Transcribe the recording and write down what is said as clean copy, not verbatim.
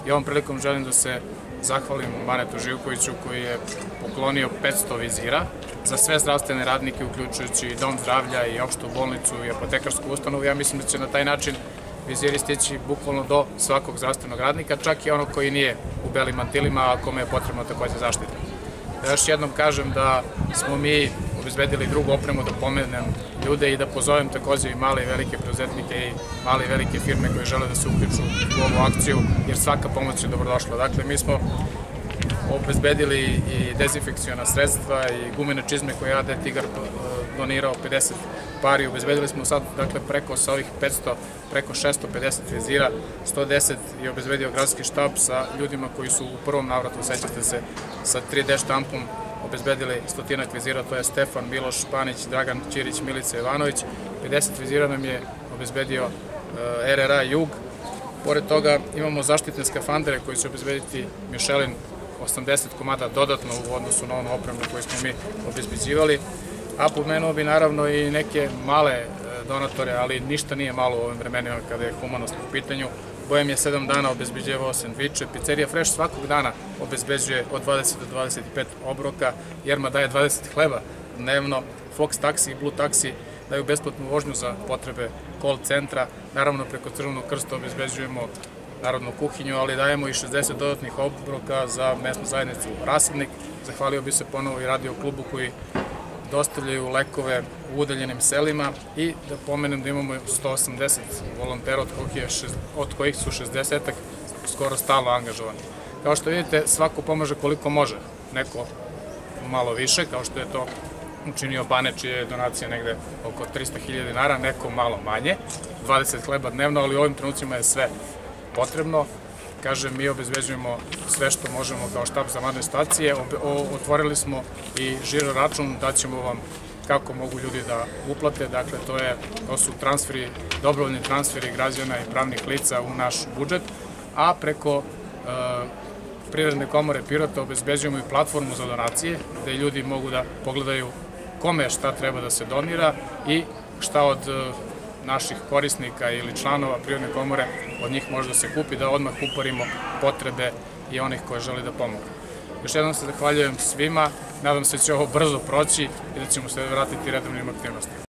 I ovom prilikom želim da se zahvalim Banetu Živkoviću koji je poklonio 500 vizira za sve zdravstvene radnike, uključujući i dom zdravlja i opštu bolnicu i apotekarsku ustanovu. Ja mislim da će na taj način viziri stići bukvalno do svakog zdravstvenog radnika, čak i onog koji nije u belim mantilima, a kome je potrebno takođe zaštita. Da još jednom kažem da smo mi obezbedili drugu opremu, da pomenem ljude i da pozovem takođe i male i velike preduzetnike i male i velike firme koje žele da se uključu u ovu akciju, jer svaka pomoć je dobrodošla. Dakle, mi smo obezbedili i dezinfekciona sredstva i gumene čizme koje AD Tigar donirao 50 pari. Obezbedili smo sad, dakle, preko sa ovih 500, preko 650 vizira, 110 je obezbedio gradski štab sa ljudima koji su u prvom navratu, sećate se, sa 3D štampom obezbedili 100 vizira, to je Stefan, Miloš, Španić, Dragan Ćirić, Milica Ivanović. 50 vizira nam je obezbedio RRA Jug. Pored toga imamo zaštitne skafandere koji će obezbediti Michelin, 80 komada dodatno u odnosu na onu opremu koju smo mi obezbeđivali. A pomenuo bi naravno i neke male donatore, ali ništa nije malo u ovim vremenima kada je humanost u pitanju. Bojem je 7 dana obezbeđivao sendviče, Pizzerija Fresh svakog dana obezbeđuje od 20 do 25 obroka, Jerma daje 20 hleba dnevno, Fox Taxi i Blue Taxi daju besplatnu vožnju za potrebe call centra, naravno preko Crvenog krsta obezbeđujemo narodnu kuhinju, ali dajemo i 60 dodatnih obroka za mesnu zajednicu Rasadnik. Zahvalio bi se ponovo i radio klubu koji dostavljaju lekove u udaljenim selima i da pomenem da imamo 180 volontera, od kojih su 60-ak skoro stalno angažovani. Kao što vidite, svako pomaže koliko može, neko malo više, kao što je to učinio Bane, čija je donacija negde oko 300.000 dinara, neko malo manje, 20 hleba dnevno, ali u ovim trenucima je sve potrebno. Kažem, mi obezbeđujemo sve što možemo kao štab za vanredne situacije. Otvorili smo i žiro račun, daćemo vam kako mogu ljudi da uplate. Dakle, to su transferi, dobrovoljni transferi građana i pravnih lica u naš budžet, a preko Privredne komore Pirota obezbeđujemo i platformu za donacije, gde ljudi mogu da pogledaju kome šta treba da se donira i šta od naših korisnika ili članova Privredne komore od njih može da se kupi, da odmah uporimo potrebe i onih koji žele da pomogu. Još jednom se zahvaljujem svima, nadam se da će ovo brzo proći i da ćemo se vratiti redovnim aktivnostima.